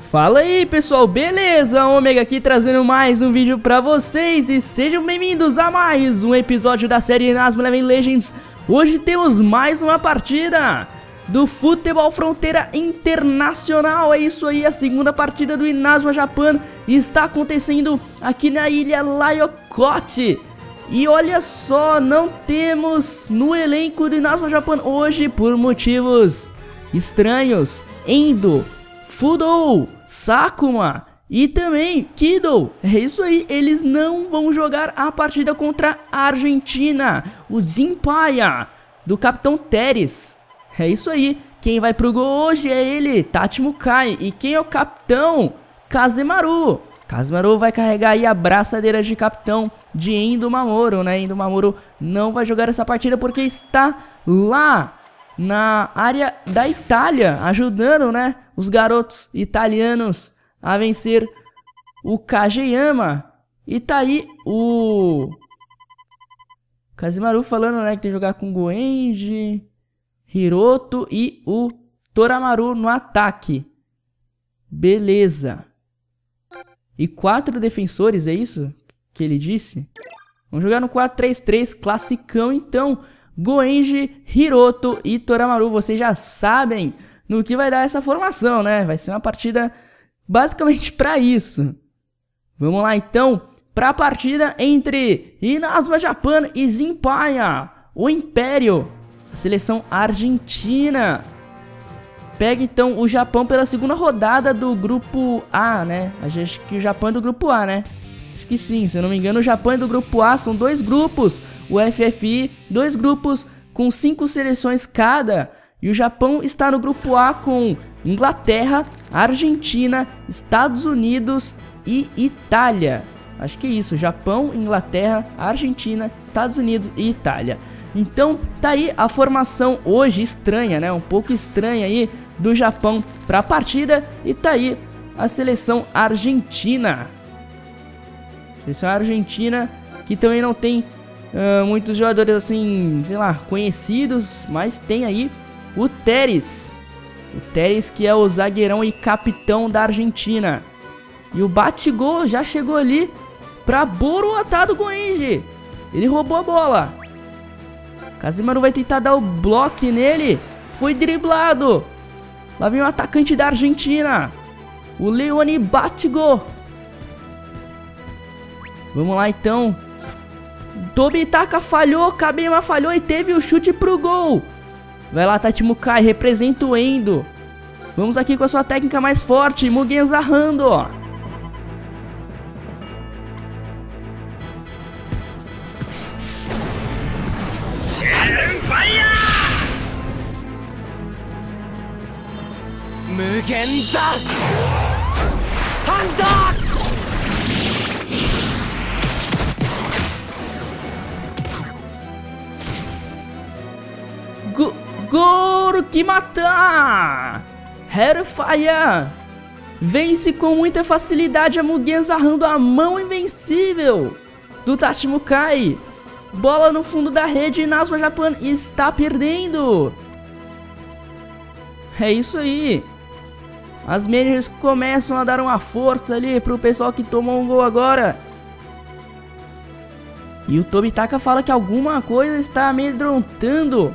Fala aí pessoal, beleza? Ômega aqui trazendo mais um vídeo pra vocês e sejam bem-vindos a mais um episódio da série Inazuma Eleven Legends. Hoje temos mais uma partida do Futebol Fronteira Internacional. É isso aí, a segunda partida do Inazuma Japan está acontecendo aqui na ilha Laiokot. E olha só, não temos no elenco do Inazuma Japan hoje por motivos estranhos Endo, Fudou, Sakuma e também Kido. É isso aí, eles não vão jogar a partida contra a Argentina. O Jinpaia, do Capitão Teres. É isso aí, quem vai pro gol hoje é ele, Tachi Mukai. E quem é o capitão? Kazemaru. Kazemaru vai carregar aí a braçadeira de capitão de Endo Mamoru, né? Endo Mamoru não vai jogar essa partida porque está lá na área da Itália, ajudando, né, os garotos italianos a vencer o Kageyama. E tá aí o Kazemaru falando, né, que tem que jogar com Goenji, Hiroto e o Toramaru no ataque. Beleza. E 4 defensores, é isso que ele disse? Vamos jogar no 4-3-3, classicão então. Goenji, Hiroto e Toramaru, vocês já sabem no que vai dar essa formação, né? Vai ser uma partida basicamente para isso. Vamos lá então para a partida entre Inazuma Japan e Jinpaia, o Império, a seleção argentina. Pega então o Japão pela segunda rodada do grupo A, né? Acho que o Japão é do grupo A, né? Acho que sim, se eu não me engano o Japão é do grupo A, são 2 grupos. O FFI, 2 grupos com 5 seleções cada. E o Japão está no grupo A com Inglaterra, Argentina, Estados Unidos e Itália. Acho que é isso, Japão, Inglaterra, Argentina, Estados Unidos e Itália. Então tá aí a formação hoje estranha, né? Um pouco estranha aí do Japão para a partida. E tá aí a seleção argentina. Seleção argentina que também não tem muitos jogadores assim, sei lá, conhecidos, mas tem aí o Teres. O Teres que é o zagueirão e capitão da Argentina. E o Batigol já chegou ali pra borotar do Goenji. Ele roubou a bola. Kazemaru vai tentar dar o bloco nele. Foi driblado. Lá vem o atacante da Argentina, o Leone Batigol. Vamos lá então. Tobitaka falhou, Kabeyama falhou e teve o chute pro gol. Vai lá, Tachi Mukai, representa o Endo. Vamos aqui com a sua técnica mais forte, Mugen Zarrando, ó. Mugen Zarrando! Goro que matar! Hellfire vence com muita facilidade a Mugen Zarrando, a mão invencível do Tachi Mukai. Bola no fundo da rede, Inazuma Japan está perdendo. É isso aí. As managers começam a dar uma força ali pro pessoal que tomou um gol agora. E o Tobitaka fala que alguma coisa está amedrontando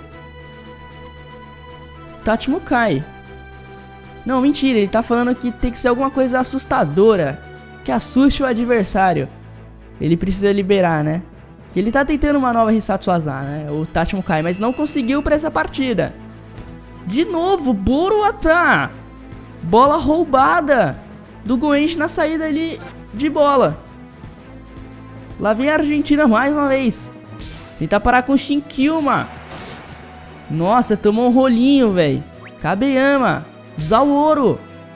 Tachi Mukai. Não, mentira, ele tá falando que tem que ser alguma coisa assustadora, que assuste o adversário. Ele precisa liberar, né? Que ele tá tentando uma nova Hisatsu Waza, né? O Tachi Mukai, mas não conseguiu pra essa partida. De novo, Boroata. Bola roubada do Goenji na saída ali de bola. Lá vem a Argentina mais uma vez. Tentar parar com o Shinkilma. Nossa, tomou um rolinho, velho. Kabeyama. Zaoro.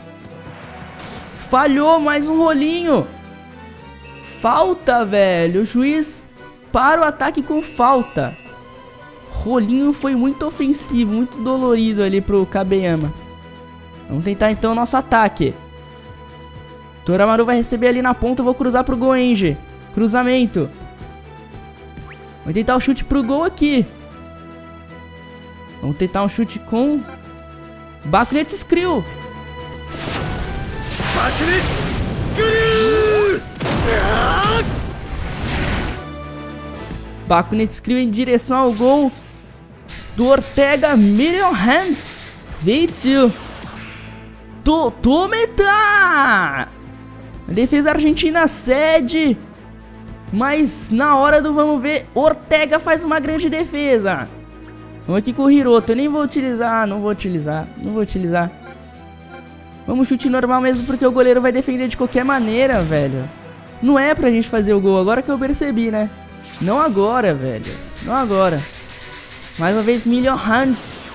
Falhou mais um rolinho. Falta, velho. O juiz para o ataque com falta. Rolinho foi muito ofensivo, muito dolorido ali pro Kabeyama. Vamos tentar então o nosso ataque. Toramaru vai receber ali na ponta. Vou cruzar pro Goenji. Cruzamento. Vou tentar o chute pro gol aqui. Vamos tentar um chute com Bakuretsu Skrill. Bakunet Screw em direção ao gol do Ortega. Million Hands. Veio. Tometa! A defesa argentina cede. Mas na hora do vamos ver, Ortega faz uma grande defesa. Vamos aqui com o Hiroto. Eu nem vou utilizar. Não vou utilizar. Vamos chute normal mesmo, porque o goleiro vai defender de qualquer maneira, velho. Não é pra gente fazer o gol. Agora que eu percebi, né? Não agora, velho. Não agora. Mais uma vez, Million Hands.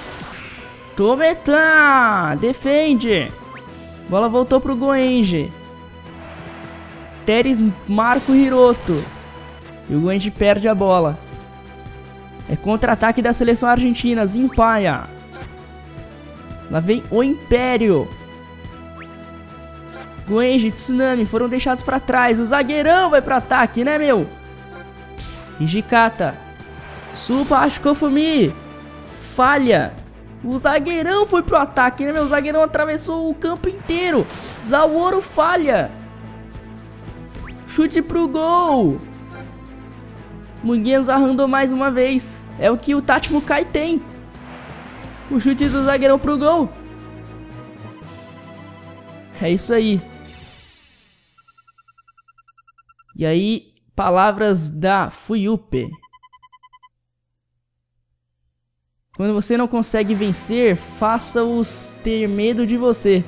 Tometa! Defende. Bola voltou pro Goenji. Teres marca o Hiroto. E o Goenji perde a bola. É contra-ataque da seleção argentina. Zimpaia. Lá vem o Império. Goenji, Tsunami foram deixados pra trás. O zagueirão vai pro ataque, né, meu? Hijikata. Supa Ashikofumi. Falha. O zagueirão foi pro ataque, né, meu? O zagueirão atravessou o campo inteiro. Zaoro falha. Chute pro gol. Mugen zarrando mais uma vez. É o que o Tachimukai tem. O chute do zagueirão pro gol. É isso aí. E aí, palavras da Fuyupe. Quando você não consegue vencer, faça-os ter medo de você.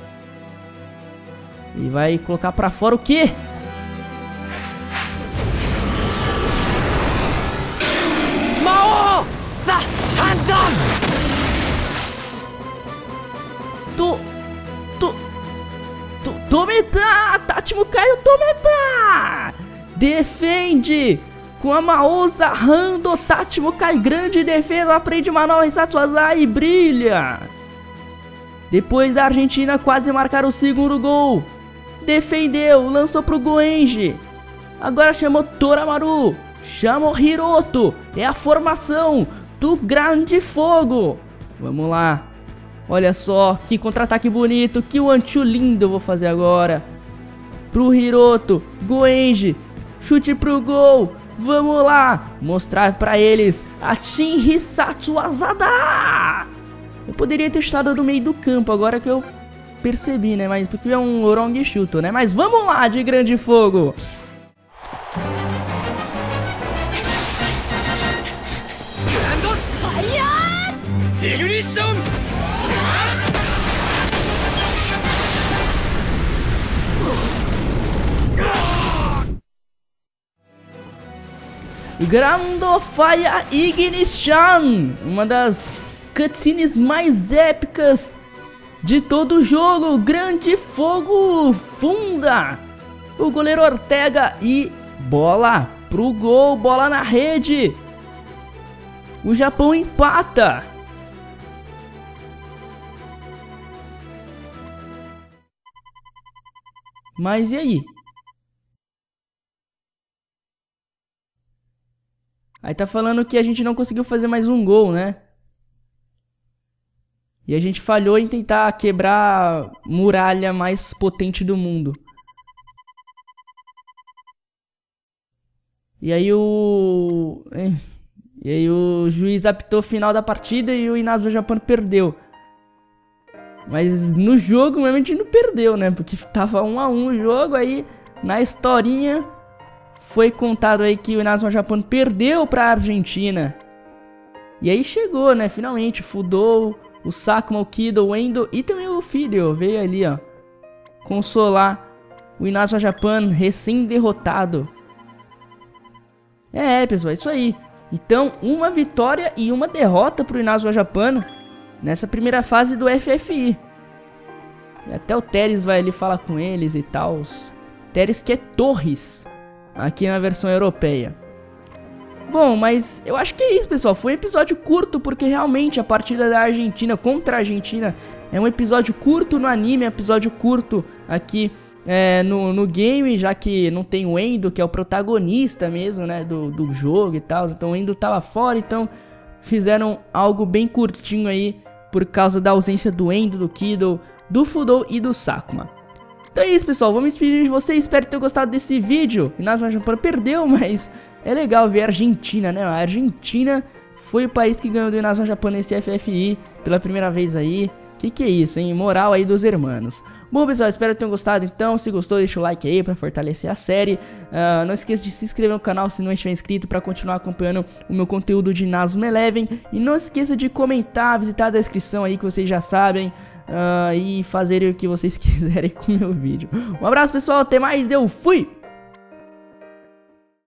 E vai colocar pra fora o quê? Mao! Tometa! Tachimukai Tometa! Defende! Com a Mao zarrando, Tachimukai, grande defesa, aprende Manoel Hisatsuazai e brilha! Depois da Argentina quase marcar o segundo gol. Defendeu, lançou pro Goenji. Agora chamou Toramaru. Chama o Hiroto. É a formação do Grande Fogo. Vamos lá. Olha só, que contra-ataque bonito. Que one-two lindo eu vou fazer agora. Pro Hiroto. Goenji. Chute pro gol. Vamos lá. Mostrar pra eles a Shin Hisatsu Azada. Eu poderia ter estado no meio do campo. Agora que eu percebi, né? Mas porque é um wrong shoot, né? Mas vamos lá de Grande Fogo. Ignition! Grando Fire Ignition! Uma das cutscenes mais épicas de todo o jogo. Grande Fogo funda o goleiro Ortega e bola pro gol, bola na rede. O Japão empata. Mas e aí? Aí tá falando que a gente não conseguiu fazer mais um gol, né? E a gente falhou em tentar quebrar a muralha mais potente do mundo. E aí o juiz apitou o final da partida e o Inazuma Japan perdeu. Mas no jogo mesmo a gente não perdeu, né? Porque tava 1 a 1 o jogo, aí na historinha foi contado aí que o Inazuma Japan perdeu pra Argentina. E aí chegou, né? Finalmente, o Fudou, o Sakuma, o Kido, o Endo e também o filho veio ali, ó, consolar o Inazuma Japan recém-derrotado. Pessoal, é isso aí. Então, uma vitória e uma derrota pro Inazuma Japan nessa primeira fase do FFI. E até o Teres vai ali falar com eles e tal. Teres que é Torres aqui na versão europeia. Bom, mas eu acho que é isso, pessoal. Foi um episódio curto porque realmente a partida da Argentina contra a Argentina é um episódio curto no anime, é um episódio curto aqui no game, já que não tem o Endo, que é o protagonista mesmo, né, do jogo e tal. Então o Endo tava fora, então fizeram algo bem curtinho aí por causa da ausência do Endo, do Kido, do Fudou e do Sakuma. Então é isso, pessoal, vou me despedir de vocês, espero ter gostado desse vídeo. Inazuma Japan perdeu, mas é legal ver a Argentina, né? A Argentina foi o país que ganhou do Inazuma Japan nesse FFI pela primeira vez aí. Que é isso, hein? Moral aí dos hermanos. Bom, pessoal, espero que tenham gostado. Então, se gostou, deixa o like aí pra fortalecer a série. Não esqueça de se inscrever no canal se não estiver inscrito pra continuar acompanhando o meu conteúdo de Inazuma Eleven. E não esqueça de comentar, visitar a descrição aí que vocês já sabem. E fazerem o que vocês quiserem com o meu vídeo. Um abraço, pessoal, até mais, eu fui!